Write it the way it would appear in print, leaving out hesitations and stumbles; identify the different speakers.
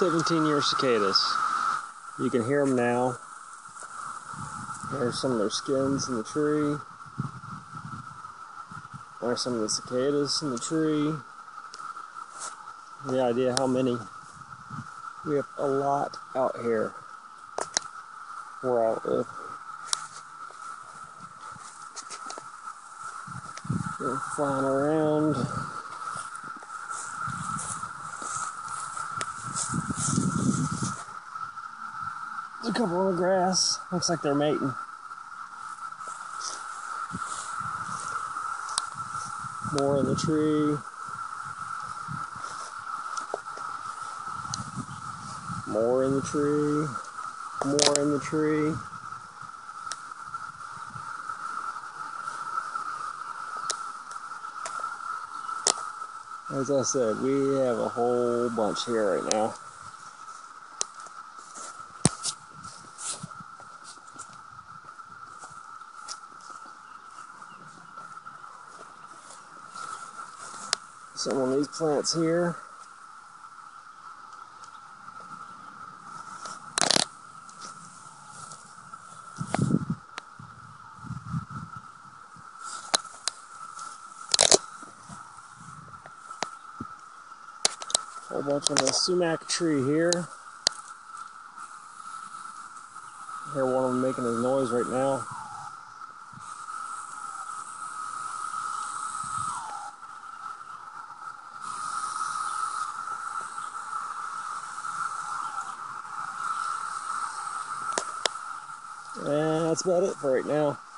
Speaker 1: 17-year cicadas. You can hear them now. There's some of their skins in the tree. There's some of the cicadas in the tree. The idea how many. We have a lot out here where I live. They're flying around. There's a couple on the grass. Looks like they're mating. More in the tree. More in the tree. More in the tree. As I said, we have a whole bunch here right now. Some of these plants here. A whole bunch on the sumac tree here. I hear one of them making his noise right now. And that's about it for right now.